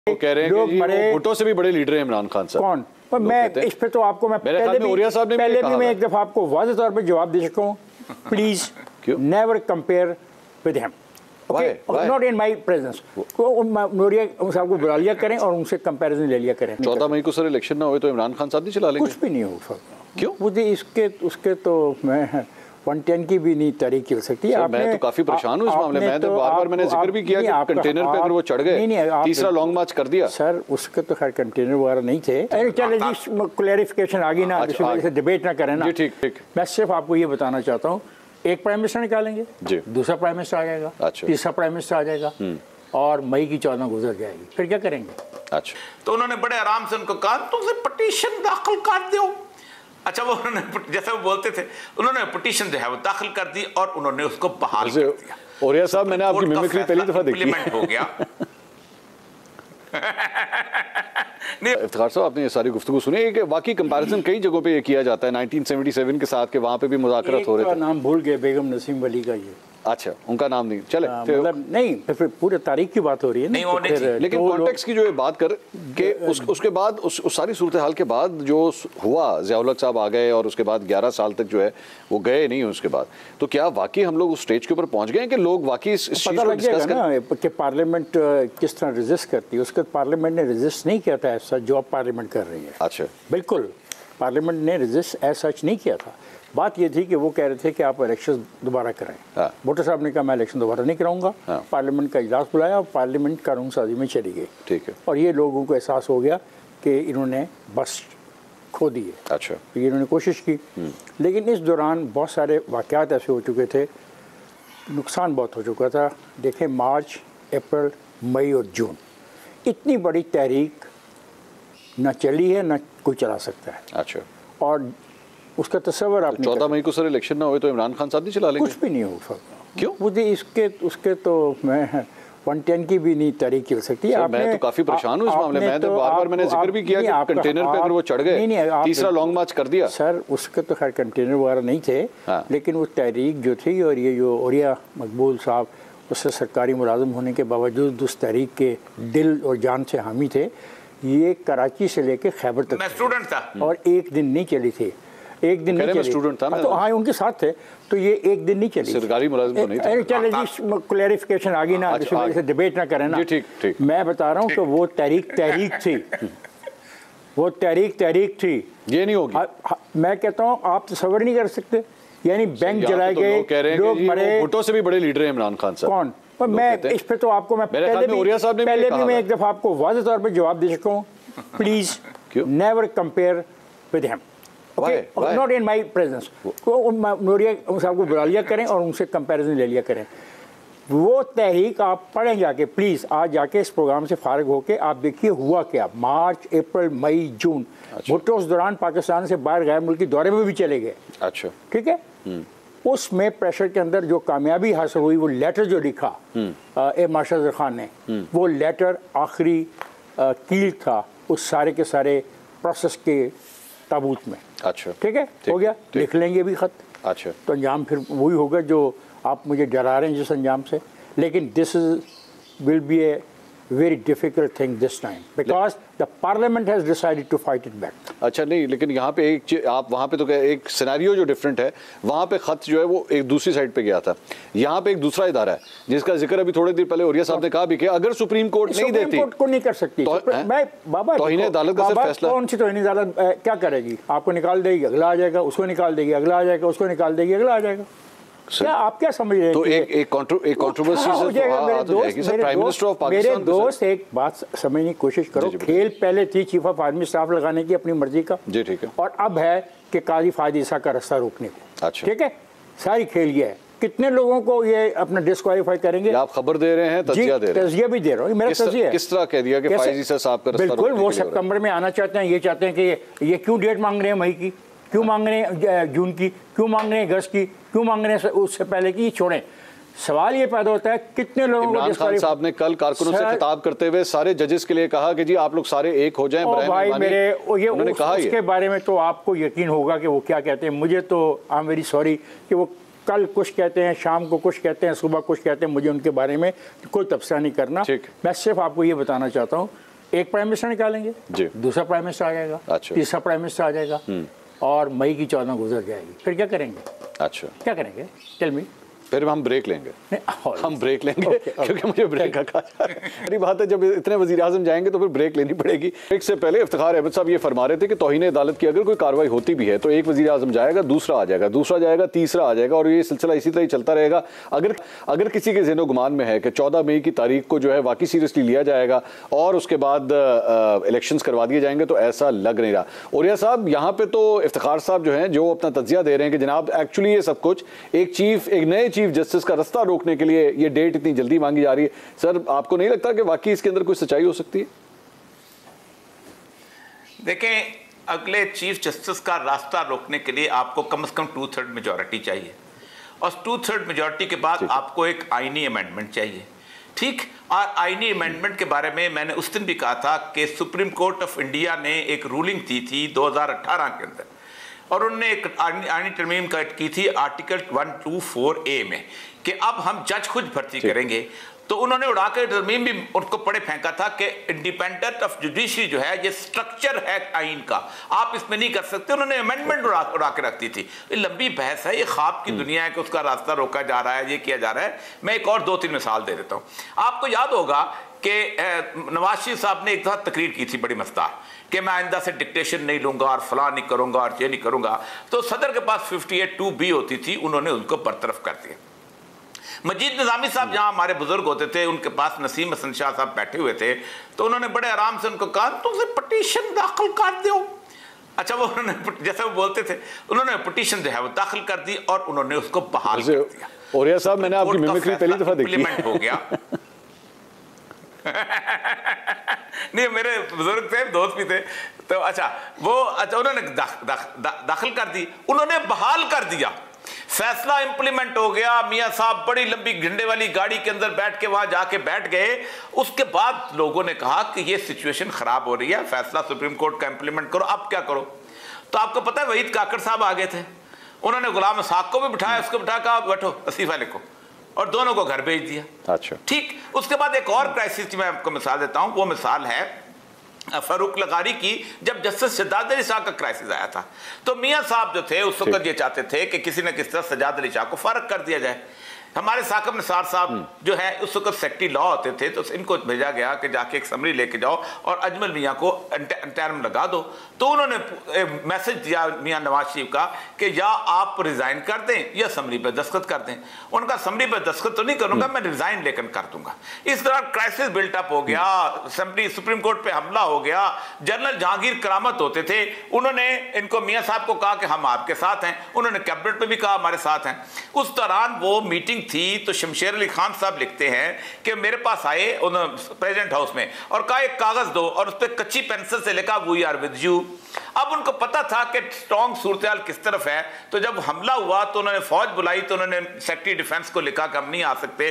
वो कह रहे हैं कि भुट्टो से भी बड़े लीडर हैं इमरान खान साहब। कौन? पर मैं इस पे तो आपको मैं पहले भी मैं एक दफा आपको वाज़ेह तौर पे जवाब दे चुका हूँ। Please never compare with him, not in my presence. Nuriya साहब को बुला लिया करें और उनसे कंपैरिजन ले लिया करें। 14 मई को सर इलेक्शन ना हुए तो इमरान खान साहब नहीं चला लेंगे? कुछ भी नहीं होगा। क्यों? मुझे उसके तो मैं 110 की भी नहीं तारीख चल सकती। मैं तो काफी परेशान हूँ इस मामले में। मैं तो बार-बार मैंने जिक्र भी किया कि कंटेनर पे अगर वो चढ़ गए, तीसरा लॉन्ग मार्च कर दिया। सर उसके तो खैर कंटेनर वगैरह नहीं थे। चले जी क्लैरिफिकेशन आ गई ना, इस वजह से डिबेट ना करें ना। ठीक ठीक। मैं सिर्फ आपको ये बताना चाहता हूँ, एक प्राइम मिनिस्टर निकालेंगे, दूसरा प्राइम मिनिस्टर आ जाएगा, तीसरा प्राइम मिनिस्टर आ जाएगा और मई की 14 गुजर जाएगी, फिर क्या करेंगे? अच्छा, तो उन्होंने बड़े आराम से उनको कहा तुम पिटीशन दाखिल कर दो। अच्छा, वो उन्होंने जैसे वो बोलते थे, उन्होंने पिटीशन जो है वो दाखिल कर दी और उन्होंने उसको बहाल कर दिया। ओरिया साहब, मैंने आपकी मिमिक्री पहली दफा देखी। इम्प्लीमेंट हो गया। इफ्तिखार साहब, आपने ये सारी गुफ्तगू सुनी है कि वाकई कंपैरिजन कई जगहों पे ये किया जाता है 1977 के साथ, के वहाँ पे भी मुज़ाकरात हो रहे थे। नाम भूल गए, बेगम नसीम वली का। ये अच्छा, उनका नाम नहीं चले, मतलब नहीं, फिर पूरे तारीख की बात हो रही है नहीं, वो नहीं। लेकिन कॉन्टेक्स्ट की जो ये बात कर के उसके बाद उस सारी सूरत हाल के बाद जो हुआ, ज़िया-उल-हक साहब आ गए और उसके बाद 11 साल तक जो है वो गए नहीं। उसके बाद तो क्या वाकई हम लोग उस स्टेज के ऊपर पहुंच गए हैं कि लोग वाकई इस चीज़ को डिस्कस करें कि पार्लियामेंट किस तरह रेजिस्ट करती है? उसके पार्लियामेंट ने रेजिस्ट नहीं किया था ऐसा जो अब पार्लियामेंट कर रही है। अच्छा, बिल्कुल पार्लियामेंट ने रेजिस्ट एज सच नहीं किया था। बात ये थी कि वो कह रहे थे कि आप इलेक्शन दोबारा कराएं। भुट्टो साहब ने कहा मैं इलेक्शन दोबारा नहीं कराऊंगा। पार्लियामेंट का इजलास बुलाया और पार्लियामेंट कानून साजी में चली गई। ठीक है। और ये लोगों को एहसास हो गया कि इन्होंने बस खो दिए। अच्छा, तो ये इन्होंने कोशिश की, लेकिन इस दौरान बहुत सारे वाक़यात ऐसे हो चुके थे, नुकसान बहुत हो चुका था। देखें, मार्च, अप्रैल, मई और जून, इतनी बड़ी तहरीक न चली है न कोई चला सकता है। अच्छा, और उसका तस्वर आप 14 मई को सर इलेक्शन ना हुए तो इमरान खान साहब नहीं चला लेंगे? कुछ भी नहीं होगा। क्यों? मुझे उसके तो मैं 110 की भी नहीं तारीख चल सकती। मैं तो काफी परेशान हूँ इस मामले में। मैं तो बार-बार मैंने जिक्र भी किया कि कंटेनर पे अगर वो चढ़ गए, तीसरा लॉन्ग मार्च कर दिया। सर उसके तो खैर कंटेनर वगैरह नहीं थे, लेकिन वो तहरीक जो थी, और ये जो ओरिया मकबूल साहब उससे सरकारी मुलाजिम होने के बावजूद उस तहरीक के दिल और जान से हामी थे। ये कराची से लेके खैबर तक स्टूडेंट था और एक दिन नहीं चली थी। एक दिन नहीं चली। स्टूडेंट था तो हाँ, उनके साथ थे, तो ये एक दिन नहीं चली। सरकारी मुलाजिम तो नहीं था। चले जी क्लैरिफिकेशन आ गई ना, इस वजह से डिबेट ना करें ना। ठीक ठीक। मैं बता रहा हूँ कि वो तहरीक थी, वो तहरीक थी। ये नहीं होगी। मैं कहता हूँ आप तस्वर नहीं कर सकते। यानी बैंक जलाए गए, लोग मरे। भुट्टो से भी बड़े लीडर हैं इमरान खान साहब। कौन? पर मैं इस पे तो आपको मैं पहले भी मैं एक दफा आपको वाज़ेह तौर पे जवाब दे चुका हूँ। Please never compare with him, not in my presence. Nuriya साहब को बुला लिया करें और उनसे कंपैरिजन ले लिया करें। वो तहरीक आप पढ़ें जाके, प्लीज़ आज जाके इस प्रोग्राम से फारिग होके आप देखिए हुआ क्या। मार्च, अप्रैल, मई, जून। भुट्टो उस दौरान पाकिस्तान से बाहर गैर मुल्की दौरे में भी चले गए। अच्छा, ठीक है। उसमें प्रेशर के अंदर जो कामयाबी हासिल हुई, वो लेटर जो लिखा ए मार्शल खान ने, वो लेटर आखिरी कील था उस सारे के सारे प्रोसेस के ताबूत में। अच्छा, ठीक है, हो गया। लिख लेंगे भी खत। अच्छा, तो अंजाम फिर वही होगा जो आप मुझे डरा रहे हैं जिस अंजाम से। लेकिन this will be a very difficult thing this time because the parliament has decided to fight it back. अच्छा, नहीं, लेकिन यहाँ पे एक आप वहाँ पे तो एक सिनेरियो जो डिफरेंट है, वहाँ पे खत जो है वो एक दूसरी साइड पे गया था। यहाँ पे एक दूसरा इदारा है जिसका जिक्र अभी थोड़े देर पहले ओरिया साहब ने कहा भी कि अगर सुप्रीम कोर्ट नहीं देती, कोर्ट को नहीं कर सकती। मैं बाबा तौहीन अदालत का सिर्फ फैसला, कौन सी तौहीन अदालत क्या करेगी? आपको निकाल देगी, अगला आ जाएगा, उसको निकाल देगी, अगला आ जाएगा, उसको निकाल देगी, अगला आ जाएगा। क्या आप क्या समझ रहे हैं? तो एक कंट्रोवर्सी से प्राइम मिनिस्टर ऑफ पाकिस्तान। मेरे दोस्त, एक बात समझने की कोशिश करो। खेल पहले थी चीफ ऑफ आर्मी स्टाफ लगाने की अपनी मर्जी का, जी ठीक है, और अब है कि काजी फायद ईसा का रास्ता रोकने को। अच्छा, ठीक है, सारी खेल ये है। कितने लोगों को ये अपना डिस्क्वालीफाई करेंगे? आप खबर दे रहे हैं, तजिया दे रहे हैं? तजिया भी दे रहा हूँ, मेरा तजिया है। किस तरह कह दिया कि फायद ईसा साहब का रास्ता? बिल्कुल, वो सितंबर में आना चाहते हैं। ये चाहते हैं कि ये क्यों डेट मांग रहे हैं मई की, क्यों मांग रहे हैं जून की, क्यों मांग रहे हैं अगस्त की, क्यों मांग रहे हैं उससे पहले की? छोड़ें। सवाल ये पैदा होता है कितने लोगों को। इमरान खान साहब ने कल कारकुनों से खिताब करते हुए सारे जजेस के लिए कहा कि जी आप लोग सारे एक हो जाएं। भाई मेरे उन्होंने कहा उसके बारे में तो आपको यकीन होगा कि वो क्या कहते हैं। मुझे तो आई एम वेरी सॉरी कि वो कल कुछ कहते हैं, शाम को कुछ कहते हैं, सुबह कुछ कहते हैं। मुझे उनके बारे में कोई तबसरा नहीं करना। मैं सिर्फ आपको ये बताना चाहता हूँ एक प्राइम मिनिस्टर निकालेंगे, दूसरा प्राइम मिनिस्टर आ जाएगा, तीसरा प्राइम मिनिस्टर आ जाएगा, और मई की 14 गुजर जाएगी। फिर क्या करेंगे? अच्छा, क्या करेंगे? Tell me. फिर हम ब्रेक लेंगे, हम ब्रेक लेंगे क्योंकि मुझे ब्रेक का कहा जा बात है, जब इतने वज़ीर आज़म जाएंगे तो फिर ब्रेक लेनी पड़ेगी। ब्रेक से पहले इफ्तिखार अहमद साहब ये फरमा रहे थे कि तौहीन अदालत की अगर कोई कार्रवाई होती भी है तो एक वज़ीर आज़म जाएगा, दूसरा आ जाएगा, दूसरा जाएगा, तीसरा आ जाएगा, और ये सिलसिला इसी तरह ही चलता रहेगा। अगर किसी के ज़हनो गुमान में है कि 14 मई की तारीख को जो है वाकई सीरियसली लिया जाएगा और उसके बाद इलेक्शंस करवा दिए जाएंगे, तो ऐसा लग नहीं रहा। औरिया साहब, यहाँ पे तो इफ्तिखार साहब जो हैं, जो अपना तज्जिया दे रहे हैं कि जनाब एक्चुअली ये सब कुछ एक नए चीफ जस्टिस का रास्ता रोकने के लिए ये डेट इतनी जल्दी मांगी जा रही है। सर, आपको नहीं लगता कि वाकई इसके अंदर कोई सच्चाई हो सकती है? देखें, अगले चीफ जस्टिस का रास्ता रोकने के लिए आपको कम से कम 2/3 मेजॉरिटी चाहिए, और 2/3 मेजॉरिटी के बाद आपको एक आईनी अमेंडमेंट चाहिए। ठीक, और आईनी अमेंडमेंट के बारे में मैंने उस दिन भी कहा था कि सुप्रीम कोर्ट ऑफ इंडिया ने एक रूलिंग दी थी 2018 के अंदर, और उन्होंने एक आईनी तरमीम की थी आर्टिकल 124A में कि अब हम जज खुद भर्ती करेंगे। तो उन्होंने उड़ा के तरमीम भी उनको पड़े फेंका था कि इंडिपेंडेंट ऑफ जुडिशरी जो है ये स्ट्रक्चर है आइन का, आप इसमें नहीं कर सकते। उन्होंने अमेंडमेंट उड़ा के रख दी थी। ये लंबी बहस है, ये ख्वाब की दुनिया है कि उसका रास्ता रोका जा रहा है, ये किया जा रहा है। मैं एक और 2-3 मिसाल दे देता हूँ। आपको याद होगा कि नवाज शरीफ साहब ने एक दफा तकरीर की थी बड़ी मस्तार कि मैं आइंदा से डिक्टेशन नहीं लूंगा और फलां नहीं करूंगा और ये नहीं करूंगा। तो सदर के पास 58(2)B होती थी, उन्होंने उनको बरतरफ कर दिया। मजीद निजामी साहब जहां हमारे बुजुर्ग होते थे, उनके पास नसीम हसन शाह साहब बैठे हुए थे, तो उन्होंने बड़े आराम से उनको कहा तुम उसे पटिशन दाखिल कर दो। अच्छा, वो उन्होंने जैसे वो बोलते थे, उन्होंने पटिशन जो है वो दाखिल कर दी और उन्होंने उसको बहाल कर दिया। औरिया साहब, मैंने आपकी मिमिक्री पहली दफा देखी। इम्प्लीमेंट हो गया। नहीं, मेरे बुजुर्ग थे, दोस्त भी थे, तो अच्छा उन्होंने दाखिल कर दी, उन्होंने बहाल कर दिया, फैसला इंप्लीमेंट हो गया। मियां साहब बड़ी लंबी झंडे वाली गाड़ी के अंदर बैठ के वहां जाके बैठ गए। उसके बाद लोगों ने कहा कि ये सिचुएशन खराब हो रही है, फैसला सुप्रीम कोर्ट का इंप्लीमेंट करो, अब क्या करो। तो आपको पता है वहीद काकड़ साहब आ गए थे, उन्होंने गुलाम इसहाक को भी बिठाया, उसको बिठा कहा बैठो इस्तीफा लिखो, और दोनों को घर भेज दिया। अच्छा, ठीक। उसके बाद एक और क्राइसिस की मैं आपको मिसाल देता हूं, वो मिसाल है फारूक लगारी की। जब जस्टिस सज्जाद अली शाह का क्राइसिस आया था, तो मियां साहब जो थे उस वक्त ये चाहते थे कि किसी न किसी तरह सज्जाद अली शाह को फारग कर दिया जाए। हमारे साकिब निसार साहब जो है उस वक्त सेक्रेटरी लॉ होते थे, तो इनको भेजा गया कि जाके एक समरी लेके जाओ और अजमल मियाँ को इंटरिम लगा दो। तो उन्होंने मैसेज दिया मियाँ नवाज शरीफ का कि या आप रिजाइन कर दें या समरी पर दस्तखत कर दें। उनका समरी पर दस्तखत तो नहीं करूंगा, मैं रिजाइन लेकर कर दूंगा। इस तरह क्राइसिस बिल्टअप हो गया, असेंबली सुप्रीम कोर्ट पे हमला हो गया। जनरल जहांगीर करामत होते थे, उन्होंने इनको मियाँ साहब को कहा कि हम आपके साथ हैं, उन्होंने कैबिनेट में भी कहा हमारे साथ हैं। उस दौरान वो मीटिंग थी, तो शमशेर अली खान साहब लिखते हैं कि मेरे पास आए प्रेसिडेंट हाउस में और कहा एक कागज दो, और उस पर कच्ची पेंसिल से लिखा वी आर विद यू। अब उनको पता था कि स्ट्रॉन्ग सूरत किस तरफ है, तो जब हमला हुआ तो उन्होंने फौज बुलाई, तो उन्होंने सेक्रेटरी डिफेंस को लिखा कि हम नहीं आ सकते।